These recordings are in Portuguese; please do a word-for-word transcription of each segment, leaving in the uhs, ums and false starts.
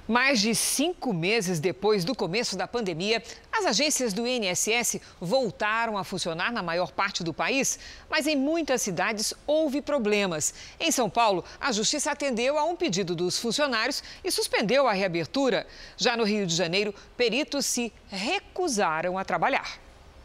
Mais de cinco meses depois do começo da pandemia, as agências do I N S S voltaram a funcionar na maior parte do país, mas em muitas cidades houve problemas. Em São Paulo, a Justiça atendeu a um pedido dos funcionários e suspendeu a reabertura. Já no Rio de Janeiro, peritos se recusaram a trabalhar.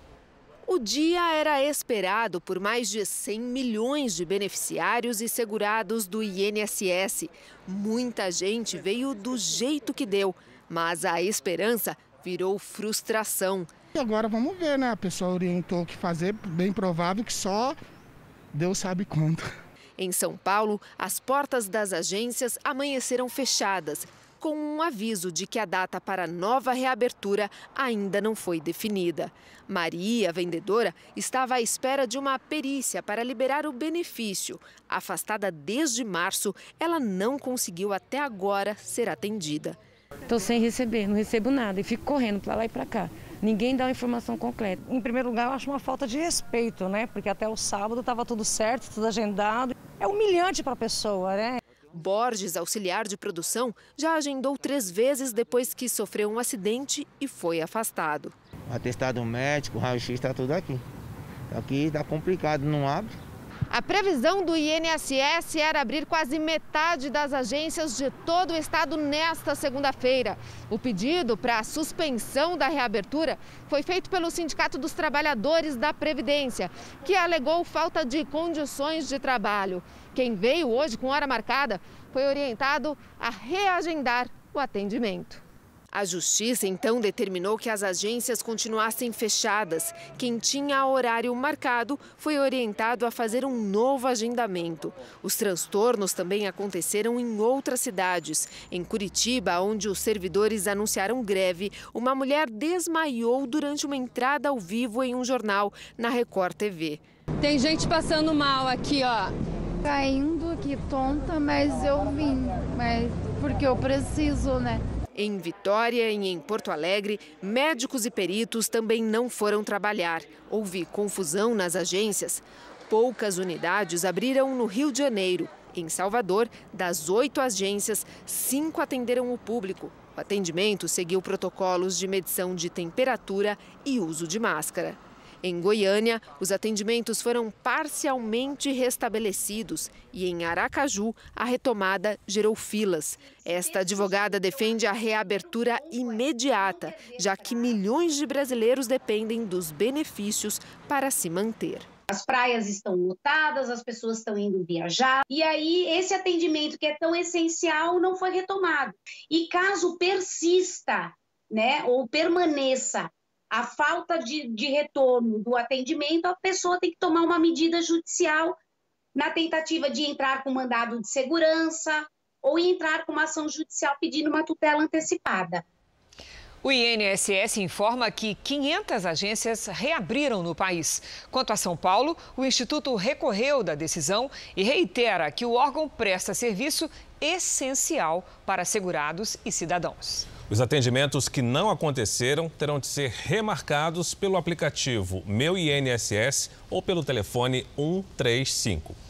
O dia era esperado por mais de cem milhões de beneficiários e segurados do I N S S. Muita gente veio do jeito que deu, mas a esperança virou frustração. E agora vamos ver, né? A pessoa orientou o que fazer, bem provável que só Deus sabe quando. Em São Paulo, as portas das agências amanheceram fechadas, com um aviso de que a data para nova reabertura ainda não foi definida. Maria, vendedora, estava à espera de uma perícia para liberar o benefício. Afastada desde março, ela não conseguiu até agora ser atendida. Estou sem receber, não recebo nada e fico correndo para lá e para cá. Ninguém dá uma informação completa. Em primeiro lugar, eu acho uma falta de respeito, né? Porque até o sábado estava tudo certo, tudo agendado. É humilhante para a pessoa, né? Borges, auxiliar de produção, já agendou três vezes depois que sofreu um acidente e foi afastado. Atestado médico, raio-x, está tudo aqui. Aqui está complicado, não abre. A previsão do I N S S era abrir quase metade das agências de todo o estado nesta segunda-feira. O pedido para a suspensão da reabertura foi feito pelo Sindicato dos Trabalhadores da Previdência, que alegou falta de condições de trabalho. Quem veio hoje com hora marcada foi orientado a reagendar o atendimento. A Justiça então determinou que as agências continuassem fechadas. Quem tinha horário marcado foi orientado a fazer um novo agendamento. Os transtornos também aconteceram em outras cidades. Em Curitiba, onde os servidores anunciaram greve, uma mulher desmaiou durante uma entrada ao vivo em um jornal na Record T V. Tem gente passando mal aqui, ó. Caindo aqui tonta, mas eu vim, mas porque eu preciso, né? Em Vitória e em Porto Alegre, médicos e peritos também não foram trabalhar. Houve confusão nas agências. Poucas unidades abriram no Rio de Janeiro. Em Salvador, das oito agências, cinco atenderam o público. O atendimento seguiu protocolos de medição de temperatura e uso de máscara. Em Goiânia, os atendimentos foram parcialmente restabelecidos e em Aracaju, a retomada gerou filas. Esta advogada defende a reabertura imediata, já que milhões de brasileiros dependem dos benefícios para se manter. As praias estão lotadas, as pessoas estão indo viajar e aí esse atendimento que é tão essencial não foi retomado. E caso persista, né, ou permaneça a falta de, de retorno do atendimento, a pessoa tem que tomar uma medida judicial na tentativa de entrar com mandado de segurança ou entrar com uma ação judicial pedindo uma tutela antecipada. O I N S S informa que quinhentas agências reabriram no país. Quanto a São Paulo, o Instituto recorreu da decisão e reitera que o órgão presta serviço essencial para segurados e cidadãos. Os atendimentos que não aconteceram terão de ser remarcados pelo aplicativo Meu I N S S ou pelo telefone um três cinco.